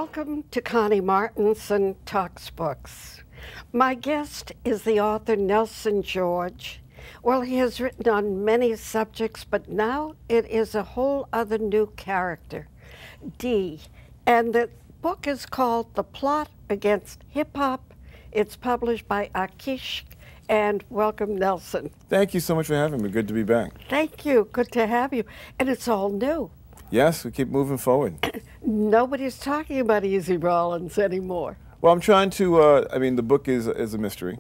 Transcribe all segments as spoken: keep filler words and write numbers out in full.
Welcome to Connie Martinson Talks Books. My guest is the author Nelson George. Well, he has written on many subjects, but now it is a whole other new character, Dee. And the book is called The Plot Against Hip Hop. It's published by Akish. And welcome, Nelson. Thank you so much for having me. Good to be back. Thank you. Good to have you. And it's all new. Yes, we keep moving forward. Nobody's talking about Easy Rawlins anymore. Well, I'm trying to, uh, I mean, the book is, is a mystery.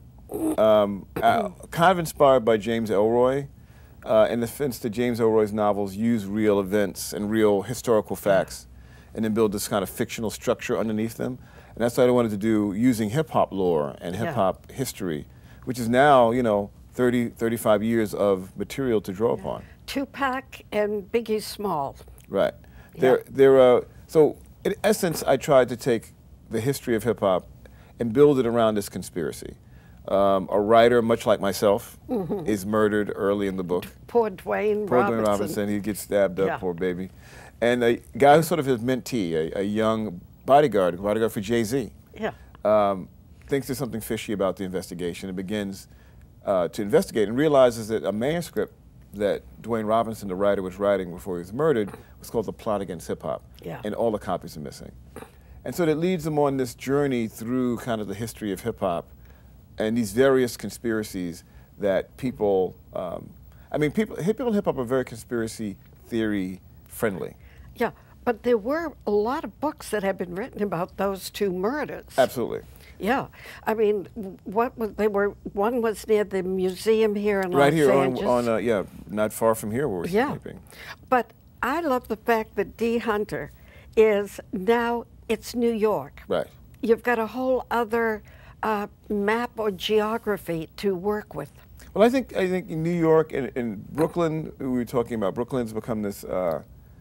Um, uh, kind of inspired by James Ellroy, uh, in the sense that James Ellroy's novels use real events and real historical facts and then build this kind of fictional structure underneath them. And that's what I wanted to do using hip-hop lore and hip-hop yeah. history, which is now, you know, thirty, thirty-five years of material to draw yeah. upon. Tupac and Biggie Small. Right. They're, yeah. they're, uh, so, in essence, I tried to take the history of hip-hop and build it around this conspiracy. Um, a writer, much like myself, mm-hmm. is murdered early in the book. Poor Dwayne poor Robinson. Dwayne Robinson. He gets stabbed up, yeah. poor baby. And a guy who's sort of his mentee, a, a young bodyguard, bodyguard for Jay-Z, yeah. um, thinks there's something fishy about the investigation and begins uh, to investigate and realizes that a manuscript that Dwayne Robinson, the writer, was writing before he was murdered was called The Plot Against Hip Hop, yeah. and all the copies are missing. And so that leads them on this journey through kind of the history of hip hop and these various conspiracies that people, um, I mean, people, people in hip hop are very conspiracy theory friendly. Yeah, but there were a lot of books that have been written about those two murders. Absolutely. Yeah, I mean, what was they were? One was near the museum here in right Los here Angeles. on, on uh, yeah, not far from here where we're yeah. sleeping. But I love the fact that Dee Hunter is now it's New York. Right. You've got a whole other uh, map or geography to work with. Well, I think I think in New York and in Brooklyn, we were talking about Brooklyn's become this uh,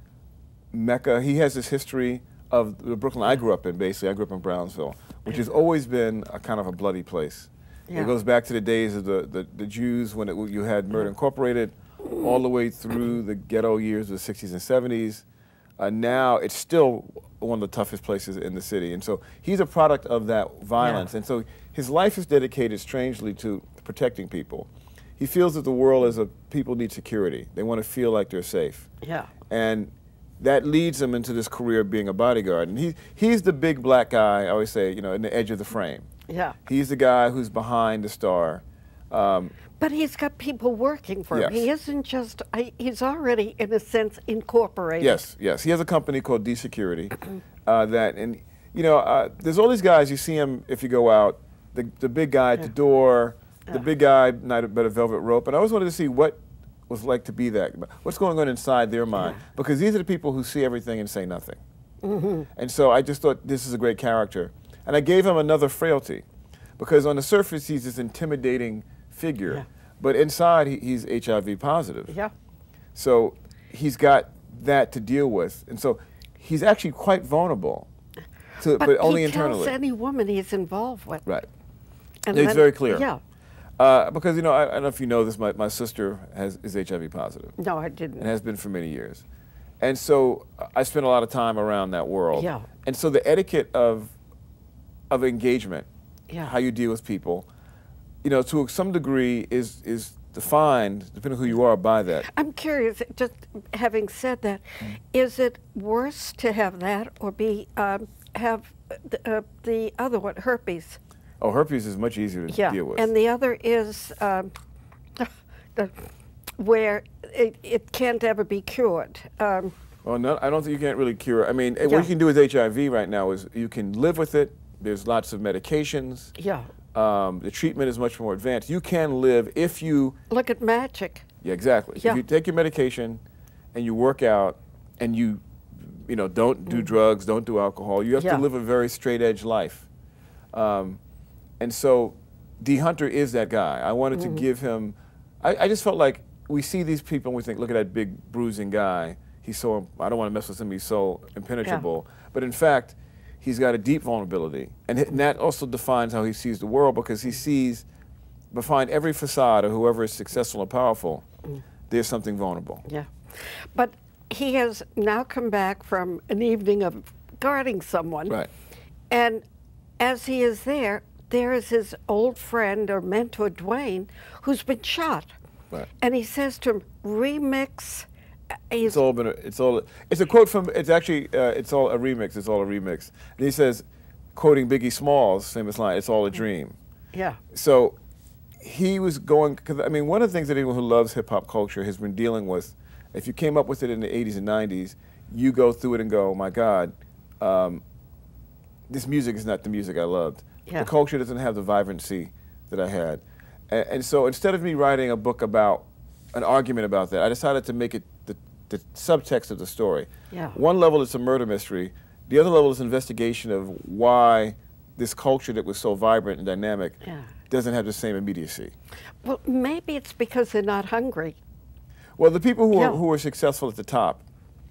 mecca. He has this history of the Brooklyn I grew up in. Basically, I grew up in Brownsville, which has always been a kind of a bloody place. Yeah. It goes back to the days of the, the, the Jews when it, you had Murder Incorporated, all the way through the ghetto years of the sixties and seventies. Uh, now it's still one of the toughest places in the city. And so he's a product of that violence. Yeah. And so his life is dedicated strangely to protecting people. He feels that the world as a people need security. They want to feel like they're safe. Yeah. And that leads him into this career of being a bodyguard. And he, he's the big black guy, I always say, you know, in the edge of the frame. Yeah. He's the guy who's behind the star. Um, but he's got people working for him. Yes. He isn't just, he's already, in a sense, incorporated. Yes, yes. He has a company called Dee Security. uh, that, and, you know, uh, there's all these guys, you see him if you go out, the, the big guy at yeah. the door, the yeah. big guy, not about a velvet rope. And I always wanted to see what was like to be that. What's going on inside their mind? Yeah. Because these are the people who see everything and say nothing. Mm-hmm. And so I just thought this is a great character. And I gave him another frailty. Because on the surface, he's this intimidating figure. Yeah. But inside, he, he's H I V positive. Yeah. So he's got that to deal with. And so he's actually quite vulnerable, to, but, but only he internally. Tells any woman he's involved with. Right. And it's then, very clear. Yeah. Uh, because, you know, I, I don't know if you know this, my, my sister has, is H I V positive. No, I didn't. And has been for many years. And so uh, I spent a lot of time around that world. Yeah. And so the etiquette of, of engagement, yeah. how you deal with people, you know, to some degree is, is defined, depending on who you are, by that. I'm curious, just having said that, mm. is it worse to have that or be, um, have the, uh, the other one, herpes? Oh, herpes is much easier to yeah. deal with. And the other is um, the, where it, it can't ever be cured. Um, well, no, I don't think you can't really cure. I mean, yeah. what you can do with H I V right now is you can live with it. There's lots of medications. Yeah. Um, the treatment is much more advanced. You can live if you... Look at magic. Yeah, exactly. Yeah. If you take your medication and you work out and you, you know, don't do mm. drugs, don't do alcohol, you have yeah. to live a very straight-edge life. Um, And so Dee Hunter is that guy. I wanted mm-hmm. to give him, I, I just felt like we see these people and we think, look at that big bruising guy. He's so, I don't want to mess with him, he's so impenetrable. Yeah. But in fact, he's got a deep vulnerability. And, and that also defines how he sees the world, because he sees behind every facade of whoever is successful and powerful, mm. there's something vulnerable. Yeah. But he has now come back from an evening of guarding someone. Right. And as he is there, there is his old friend or mentor, Dwayne, who's been shot. Right. And he says to him, remix. He's, It's all been. A, it's all. It's a quote from. It's actually. Uh, it's all a remix. It's all a remix. And he says, quoting Biggie Smalls' famous line, "It's all a dream." yeah, So he was going. Because I mean, one of the things that anyone who loves hip hop culture has been dealing with, if you came up with it in the eighties and nineties, you go through it and go, "Oh my God, um, this music is not the music I loved. Yeah. The culture doesn't have the vibrancy that I had." And, and so instead of me writing a book about an argument about that, I decided to make it the, the subtext of the story. Yeah. One level is a murder mystery. The other level is investigation of why this culture that was so vibrant and dynamic Yeah. doesn't have the same immediacy. Well, maybe it's because they're not hungry. Well, the people who Yeah. are who are successful at the top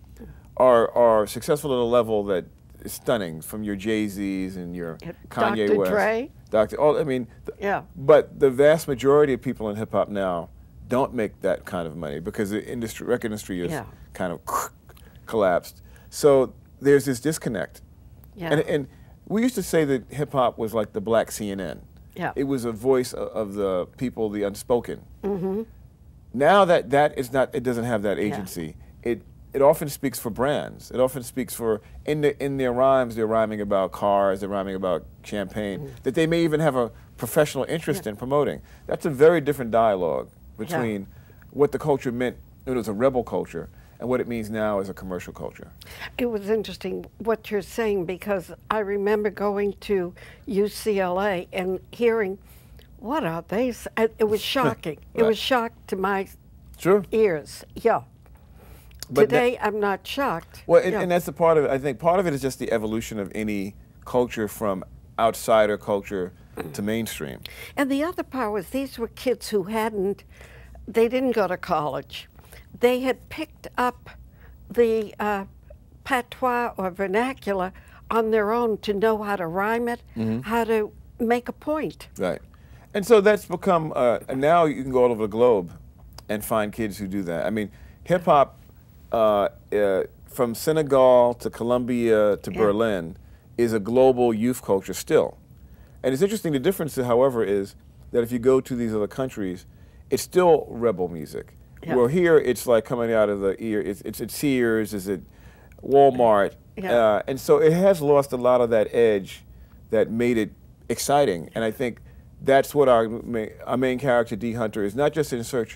are are successful at a level that is stunning, from your Jay-Z's and your Yeah, Kanye Doctor West, Dre. Doctor Oh, I mean, th- Yeah. But the vast majority of people in hip hop now don't make that kind of money because the industry, record industry, is Yeah. kind of collapsed. So there's this disconnect. Yeah. And, and we used to say that hip hop was like the black C N N. Yeah. It was a voice of, of the people, the unspoken. Mm-hmm. Now that that is not, it doesn't have that agency. It it often speaks for brands. It often speaks for, in the, in their rhymes, they're rhyming about cars, they're rhyming about champagne, Mm-hmm. that they may even have a professional interest in promoting. That's a very different dialogue between what the culture meant when it was a rebel culture and what it means now as a commercial culture. It was interesting what you're saying, because I remember going to U C L A and hearing, what are they? s-" I- It was shocking. It Right. was shock to my Sure. ears. Yeah. But that- Today, I'm not shocked. Well, and, Yeah. and that's the part of it. I think part of it is just the evolution of any culture from outsider culture to mainstream. And the other part was these were kids who hadn't, they didn't go to college. They had picked up the uh, patois or vernacular on their own to know how to rhyme it, Mm-hmm. how to make a point. Right. And so that's become, uh, and now you can go all over the globe and find kids who do that. I mean, hip hop uh, uh, from Senegal to Colombia to Yeah. Berlin is a global youth culture still. And it's interesting, the difference, however, is that if you go to these other countries, it's still rebel music. Yeah. Well, here it's like coming out of the ear, it's, it's at Sears, it's at Walmart. Yeah. Uh, and so it has lost a lot of that edge that made it exciting. And I think that's what our, ma- our main character, D. Hunter, is not just in search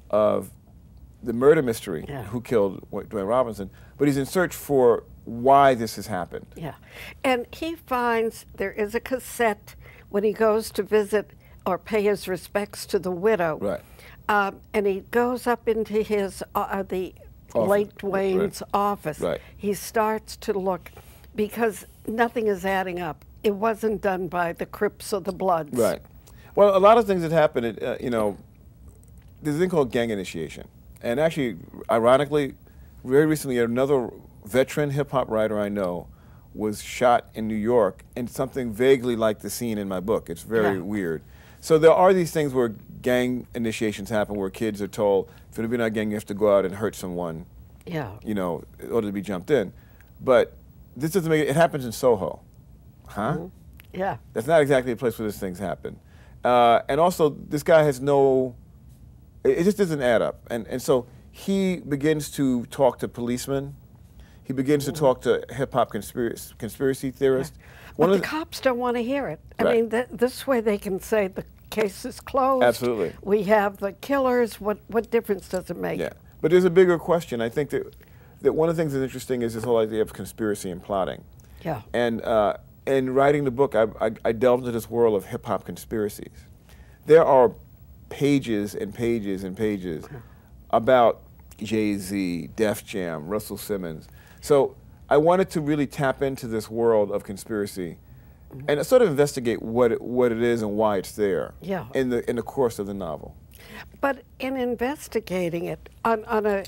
of the murder mystery, Yeah. who killed Dwayne Robinson, but he's in search for why this has happened. Yeah. And he finds there is a cassette when he goes to visit or pay his respects to the widow. Right. Um, and he goes up into his, uh, uh, the Office. late Dwayne's office. Right. He starts to look because nothing is adding up. It wasn't done by the Crips or the Bloods. Right. Well, a lot of things that happen, it, uh, you know, there's a thing called gang initiation. And actually, ironically, very recently, another veteran hip-hop writer I know was shot in New York in something vaguely like the scene in my book. It's very Yeah. weird. So there are these things where gang initiations happen, where kids are told, if you're going to be in our gang, you have to go out and hurt someone, Yeah. you know, in order to be jumped in. But this doesn't make it, it happens in Soho. Huh? Yeah. That's not exactly the place where these things happen. Uh, and also, this guy has no, it, it just doesn't add up. And, and so he begins to talk to policemen. He begins to talk to hip-hop conspiracy, conspiracy theorists. But One the of the- cops don't want to hear it. I Right. mean, th this way they can say the case is closed. Absolutely. We have the killers. What what difference does it make? Yeah, but there's a bigger question. I think that, that one of the things that's interesting is this whole idea of conspiracy and plotting. Yeah. And uh, in writing the book, I, I, I delved into this world of hip-hop conspiracies. There are pages and pages and pages about Jay-Z, Def Jam, Russell Simmons. So I wanted to really tap into this world of conspiracy and sort of investigate what it, what it is and why it's there Yeah. in the in the course of the novel. But in investigating it on, on a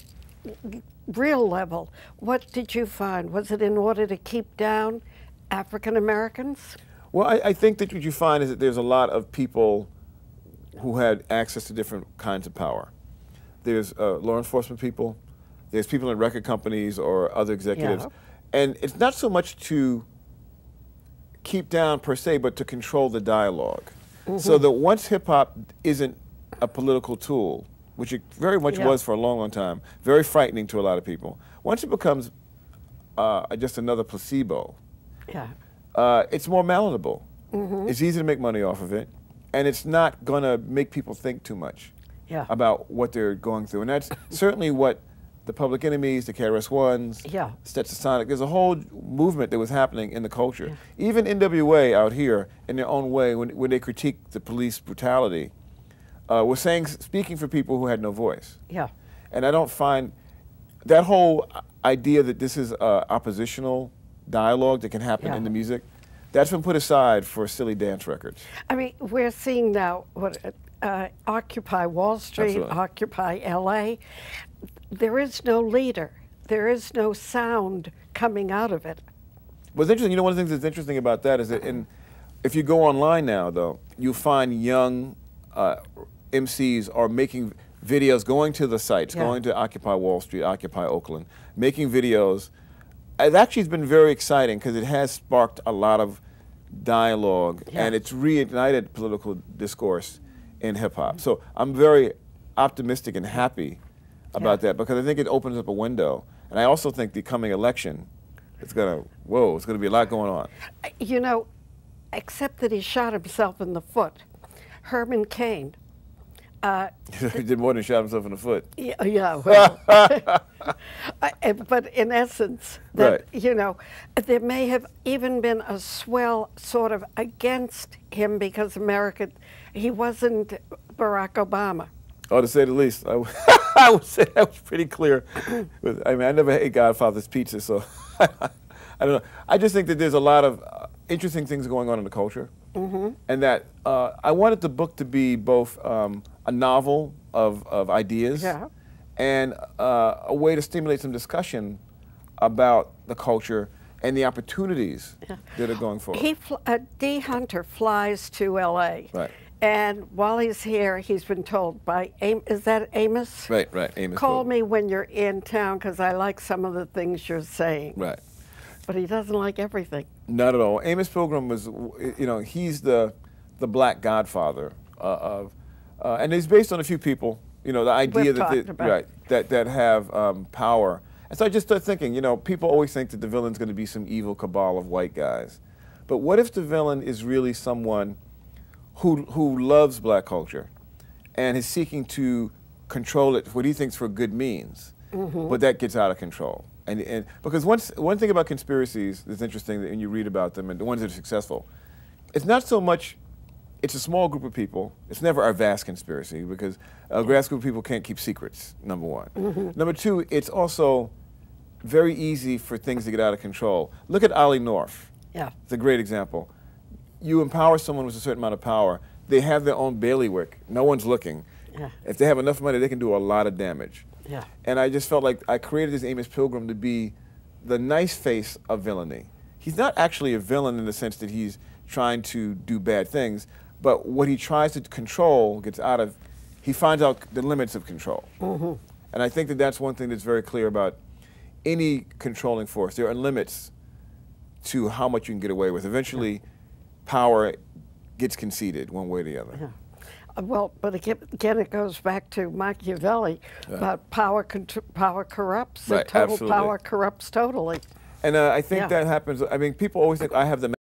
real level, what did you find? Was it in order to keep down African Americans? Well, I, I think that what you find is that there's a lot of people who had access to different kinds of power. There's uh, law enforcement people, there's people in record companies or other executives, Yeah. And it's not so much to keep down per se, but to control the dialogue. Mm-hmm. So that once hip hop isn't a political tool, which it very much yeah. was for a long, long time, very frightening to a lot of people. Once it becomes uh, just another placebo, yeah. uh, it's more palatable. Mm-hmm. It's easy to make money off of it, and it's not going to make people think too much yeah. about what they're going through. And that's certainly what the Public Enemies, the K R S Ones, yeah. Stetsasonic, there's a whole movement that was happening in the culture. Yeah. Even N W A out here, in their own way, when, when they critiqued the police brutality, uh, was saying, speaking for people who had no voice. Yeah. And I don't find that whole idea that this is uh, oppositional dialogue that can happen yeah. in the music, that's been put aside for silly dance records. I mean, we're seeing now what uh, Occupy Wall Street, Absolutely. Occupy L A. There is no leader. There is no sound coming out of it. What's interesting, you know, one of the things that's interesting about that is that in, if you go online now, though, you find young uh, M Cs are making videos, going to the sites, yeah. going to Occupy Wall Street, Occupy Oakland, making videos. It actually has been very exciting because it has sparked a lot of dialogue yeah. and it's reignited political discourse in hip hop. So I'm very optimistic and happy about yeah. that because I think it opens up a window. And I also think the coming election, it's gonna, whoa, it's gonna be a lot going on. You know, except that he shot himself in the foot. Herman Cain. Uh, he did more than shot himself in the foot. Yeah, yeah well, I, but in essence, that, right. you know, there may have even been a swell sort of against him because America, he wasn't Barack Obama. Oh, to say the least, I, I would say that was pretty clear. I mean, I never ate Godfather's Pizza, so I don't know. I just think that there's a lot of uh, interesting things going on in the culture, mm-hmm. and that uh, I wanted the book to be both um, a novel of, of ideas yeah. and uh, a way to stimulate some discussion about the culture and the opportunities yeah. that are going forward. He fl uh, D. Hunter flies to L A. Right. And while he's here, he's been told by, Am is that Amos? Right, right, Amos. Call Pilgrim. me when you're in town because I like some of the things you're saying. Right. But he doesn't like everything. Not at all. Amos Pilgrim was, you know, he's the the black godfather uh, of, uh, and he's based on a few people. You know, the idea We've that talked they, about. right that that have um, power. And so I just started thinking, you know, people always think that the villain's going to be some evil cabal of white guys, but what if the villain is really someone who who loves black culture, and is seeking to control it for what he thinks for good means, mm-hmm. but that gets out of control. And, and because once, one thing about conspiracies that's interesting that when you read about them and the ones that are successful, it's not so much, it's a small group of people. It's never a vast conspiracy because a vast group of people can't keep secrets, number one. Mm-hmm. Number two, it's also very easy for things to get out of control. Look at Ollie North. Yeah. It's a great example. You empower someone with a certain amount of power, they have their own bailiwick. No one's looking. Yeah. If they have enough money, they can do a lot of damage. Yeah. And I just felt like I created this Amos Pilgrim to be the nice face of villainy. He's not actually a villain in the sense that he's trying to do bad things, but what he tries to control gets out of, he finds out the limits of control. Mm-hmm. And I think that that's one thing that's very clear about any controlling force. There are limits to how much you can get away with. Eventually, yeah. power gets conceded one way or the other. Yeah. Well, but again, it goes back to Machiavelli yeah. about power power corrupts, right, and total absolutely. power corrupts totally. And uh, I think yeah. that happens. I mean, people always think I have the